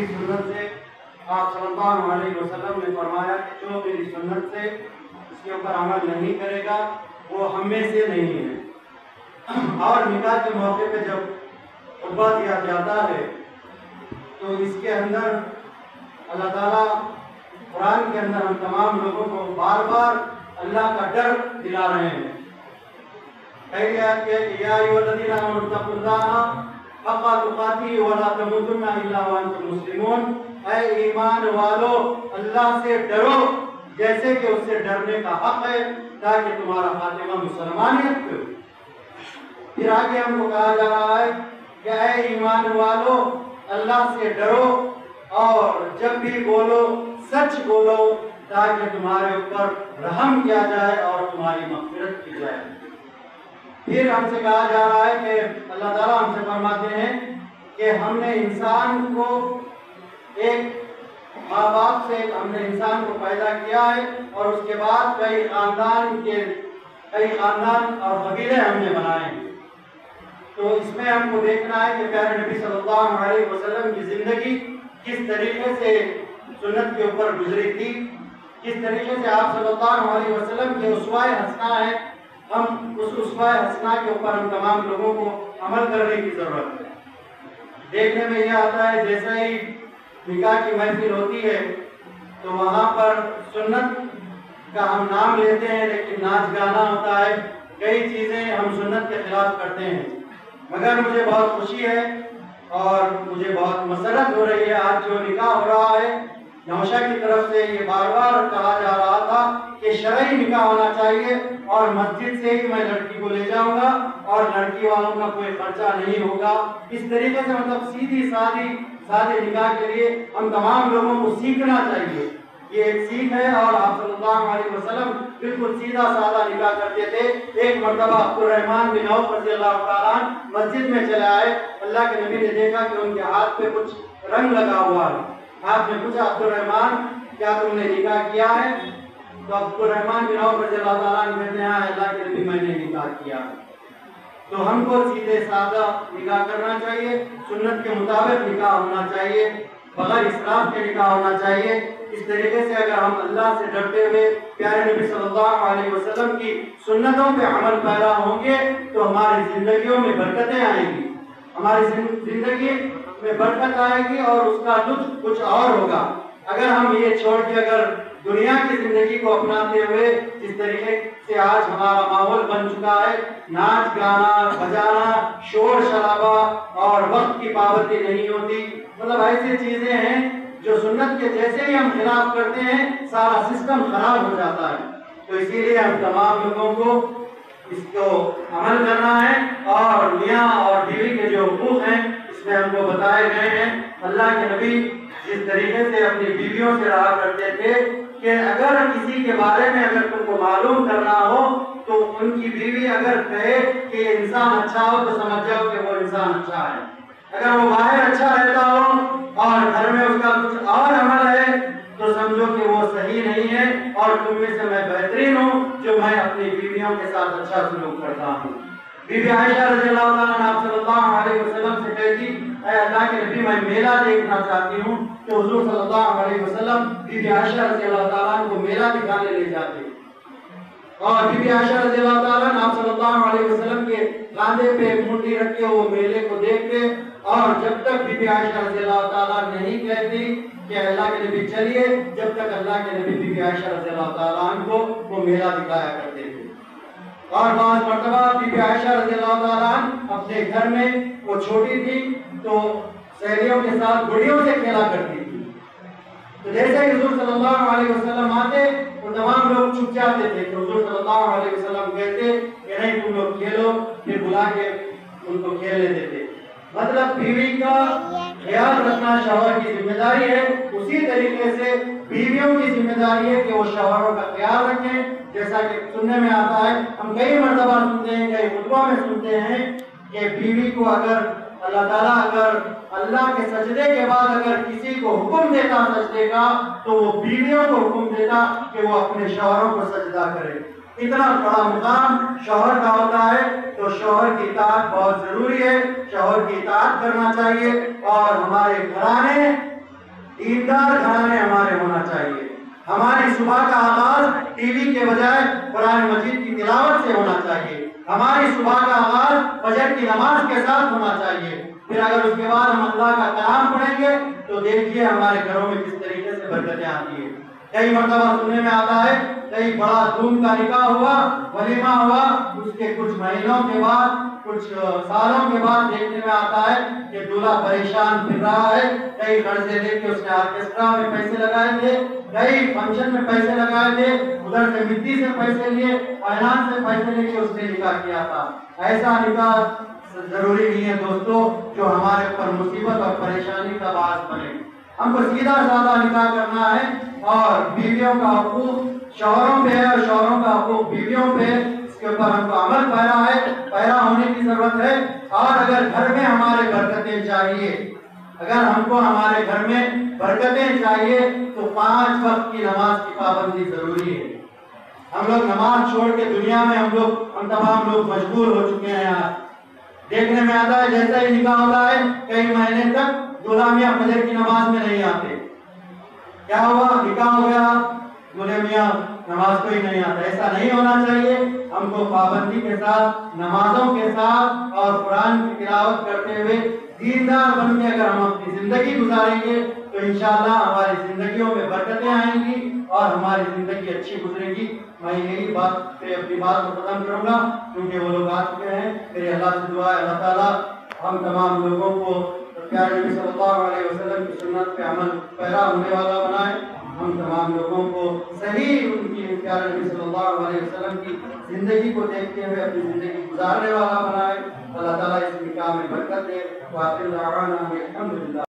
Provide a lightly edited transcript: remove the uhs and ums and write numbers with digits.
کی سنت سے آپ صلی اللہ علیہ وسلم نے فرمایا کہ جو میری سنت سے اس کے اوپر عمل نہیں کرے گا وہ ہم میں سے نہیں ہے۔ اور نکاح کے موقع پہ جب خطبہ دیا جاتا ہے تو اس کے اندر اللہ تعالیٰ قرآن کے اندر ہم تمام لوگوں کو بار بار اللہ کا ڈر دلا رہے ہیں۔ پہلی آیت یہ ہے کہ یا ایھا الذین آمنوا اتقوا اللہ حق تقاتہ ولا تموتن الا وانتم مسلمون، اے ایمان والو اللہ سے ڈرو جیسے کہ اس سے ڈرنے کا حق ہے تاکہ تمہارا خاتمہ مسلمانیت پہ ہو۔ پھر آگے ہم کو کہا جا رہا ہے کہ اے ایمان والو اللہ سے ڈرو اور جب بھی بولو سچ بولو تاکہ تمہارے اوپر رحم کیا جائے اور تمہاری مغفرت کی جائے۔ پھر ہم سے کہا جا رہا ہے کہ اللہ تعالیٰ ہم سے فرماتے ہیں کہ ہم نے انسان کو ایک ماں باپ سے ہم نے انسان کو پیدا کیا ہے اور اس کے بعد کئی خاندان اور قبیلے ہم نے بنائے ہیں۔ تو اس میں ہم کو دیکھنا ہے کہ پیارے نبی صلی اللہ علیہ وسلم کی زندگی کس طریقے سے سنت کے اوپر گزری تھی، کس طریقے سے آپ صلی اللہ علیہ وسلم کے اسوہ حسنہ ہے، ہم اس اسوہ حسنہ کے اوپر ہم تمام لوگوں کو عمل کرنے کی ضرورت ہے۔ دیکھنے میں یہ آتا ہے جیسا ہی نکاح کی محفل ہوتی ہے تو وہاں پر سنت کا ہم نام لیتے ہیں لیکن ناچ گانا ہوتا ہے، کئی چیزیں ہم سنت کے خلاف کرتے ہیں۔ مگر مجھے بہت خوشی ہے اور مجھے بہت مسرت ہو رہی ہے، آج جو نکاح ہو رہا ہے نوشہ کی طرف سے یہ بار بار کہا جا رہا تھا کہ شرعی نکاح ہونا چاہیے اور مسجد سے ہی میں لڑکی کو لے جاؤں گا اور لڑکی والوں کا کوئی خرچہ نہیں ہوگا۔ اس طریقے سے مطلب سیدھی سادے نکاح کے لیے ہم تمام لوگوں کو سیکھنا چاہیے، یہ ایک سیکھ ہے۔ اور آپ صلی اللہ علیہ وسلم بالکل سیدھا سادہ نکاح کرتے تھے۔ ایک مرتبہ عبدالرحمن بن عوف رضی اللہ تعالیٰ عنہ مسجد میں چلے آئے، اللہ کے نبی نے دیکھا کہ ان کے ہاتھ پہ کچھ رنگ لگا ہوا ہے، آپ نے پوچھا عبدالرحمن کیا تم نے نکاح کیا ہے؟ تو عبدالرحمن بن عوف رضی اللہ تعالیٰ عنہ کہتے ہیں ہاں اللہ کے نبی میں نے نکاح کیا۔ تو ہم کو سیدھے سادہ نکاح کرنا چاہیے، سنت کے مطابق نکاح ہونا چاہیے، بغیر اسراف کے نکاح ہونا چاہیے۔ اس طریقے سے اگر ہم اللہ سے ڈرتے ہوئے پیارے نبی صلی اللہ علیہ وسلم کی سنتوں پہ عمل پیرا ہوں گے تو ہماری زندگیوں میں برکتیں آئیں گی، ہماری زندگی میں برکت آئے گی اور اس کا لطف کچھ اور ہوگا۔ اگر ہم یہ چھوڑ کے اگر دنیا کی زندگی کو اپناتے ہوئے جس طریقے سے آج ہمارا ماحول بن چکا ہے، ناچ گانا بجانا شور شرابہ اور وقت کی پابندی نہیں ہوتی، مطلب ایسی چیزیں ہیں جو سنت کے جیسے ہی ہم خلاف کرتے ہیں سارا سسٹم خراب ہو جاتا ہے۔ تو اسی لیے ہم تمام لوگوں کو اس کو عمل کرنا ہے اور میاں اور بیوی کے جو حقوق ہیں اس میں ہم کو بتائے گئے ہیں۔ اللہ کے نبی جس طریقے سے اپنی بیویوں سے رہا کرتے تھے کہ اگر کسی کے بارے میں اگر تم کو معلوم کرنا ہو تو ان کی بیوی اگر کہے کہ یہ انسان اچھا ہو تو سمجھ جاؤ کہ وہ انسان اچھا ہے، اگر وہ باہر اچھا رہتا ہو اور گھر میں اس کا کچھ اور عمل ہے تو سمجھو کہ وہ صحیح نہیں ہے اور تم میں سے میں بہترین ہوں جو میں اپنی بیویوں کے ساتھ اچھا سلوک کرتا ہوں۔ بی بی عائشہ رضی اللہ تعالیٰ عنہ صلی اللہ علیہ وسلم سے کہتی اے اللہ کے نبی میں میلہ دیکھنا چاہتی ہوں، تو حضور صلی اللہ علیہ وسلم بی بی عائشہ رضی اللہ تعالیٰ عنہ کو میلہ دکھانے لے جاتے اور بی بی عائشہ رضی اللہ تعالیٰ عنہ آپ صلی اللہ علیہ وسلم کے کاندھے پہ منڈی رکھ کے وہ میلے کو دیکھتے اور جب تک بی بی عائشہ رضی اللہ تعالیٰ نہیں کہتی کہ اللہ کے نبی چلیے، جب تک اللہ کے نبی بی بی عائشہ رضی اللہ تعالیٰ عنہ کو وہ میلہ دکھایا کرتے تھے۔ اور بعض مرتبہ بی بی عائشہ رضی اللہ تعالیٰ عنہ اپنے گھر میں وہ چھوٹی تھی تو سہیلیوں کے ساتھ گڑیوں سے کھیلا کرتی تھی، تو جیسے ہی حضور صلی اللہ علیہ وسلم آتے وہ تمام لوگ چھپ جاتے تھے، تو حضور صلی اللہ علیہ وسلم کہتے کہ نہیں تم لوگ کھیلو، پھر بلا کے ان کو کھیلنے دیتے۔ مطلب بیوی کا خیال رکھنا شوہر کی ذمہ داری ہے، اسی طریقے سے بیویوں کی ذمہ داری ہے کہ وہ شوہروں کا خیال رکھیں۔ جیسا کہ سننے میں آتا ہے، ہم کئی مرتبہ سنتے ہیں، کئی خطبوں میں سنتے ہیں کہ بیوی کو اگر اللہ تعالیٰ اگر اللہ کے سجدے کے بعد اگر کسی کو حکم دیتا سجدے کا تو وہ بیویوں کو حکم دیتا کہ وہ اپنے شوہروں کو سجدہ کرے۔ اتنا بڑا مقام شوہر کا ہوتا ہے تو شوہر کی اطاعت بہت ضروری ہے، شوہر کی اطاعت کرنا چاہیے اور ہمارے گھرانے دیندار گھرانے ہمارے ہونا چاہیے. ہماری صبح کا آغاز ٹی وی کے بجائے قرآن مجید کی تلاوت سے ہونا چاہیے. ہماری صبح کا آغاز فجر کی نماز کے ساتھ ہونا چاہیے. پھر اگر اس کے بعد ہم اللہ کا کلام پڑھیں گے تو دیکھیے ہمارے گھروں میں کس طریقے سے برکتیں آتی ہیں. کئی مرتبہ سننے میں آتا ہے کئی بڑا دھوم کا نکاح ہوا, ولیمہ ہوا, اس کے کچھ مہینوں کے بعد, کچھ سالوں کے بعد دیکھنے میں آتا ہے کہ دولہا پریشان پھر رہا ہے. کئی قرضے لے کے اس نے آرکیسٹرا میں پیسے لگائے تھے, کئی فنکشن میں پیسے لگائے تھے, ادھر سے مٹی سے پیسے لیے, فائنانس سے پیسے لے کے اس نے نکاح کیا تھا. ایسا نکاح ضروری نہیں ہے دوستو جو ہمارے اوپر مصیبت اور پریشانی کا باعث بنے. ہم کو سیدھا سادہ نکاح کرنا ہے, اور بیویوں کا حقوق شوہروں پہ ہے اور شوہروں کا حقوق بیویوں پہ, اس کے اوپر ہم کو عمل پیرا ہونے کی ضرورت ہے. اور اگر گھر میں ہمارے برکتیں چاہیے, اگر ہم کو ہمارے گھر میں برکتیں چاہیے تو 5 وقت کی نماز کی پابندی ضروری ہے. ہم لوگ نماز چھوڑ کے دنیا میں ہم تمام لوگ مشغول ہو چکے ہیں. یہاں دیکھنے میں آتا ہے جیسا ہی نکاح ہوتا ہے کئی مہینے تک دولہا میاں فجر کی نماز میں نہیں آتے. کیا ہوا, نکاح ہو گیا, دولہے میاں نماز کو ہی نہیں آتا. ایسا نہیں ہونا چاہیے. ہم کو پابندی کے ساتھ, نمازوں کے ساتھ اور قرآن کی تلاوت کرتے ہوئے دیندار بن کے اگر ہم اپنی زندگی گزاریں گے تو انشاءاللہ ہماری زندگیوں میں برکتیں آئیں گی اور ہماری زندگی اچھی گزرے گی. میں یہی بات پہ اپنی بات کو ختم کروں گا کیونکہ وہ لوگ آ چکے ہیں. میرے اللہ سے دعا ہے اللہ تعالیٰ ہم تمام لوگوں کو پیارے نبی صلی اللہ علیہ وسلم کی سنت پہ عمل پیرا ہونے والا بنائے. ہم تمام لوگوں کو صحیح ان کی پیارے نبی صلی اللہ علیہ وسلم کی زندگی کو دیکھتے ہوئے اپنی زندگی گزارنے والا بنائے. اللہ تعالیٰ اس نکاح میں برکت دے. وآخر دعوانا الحمدللہ.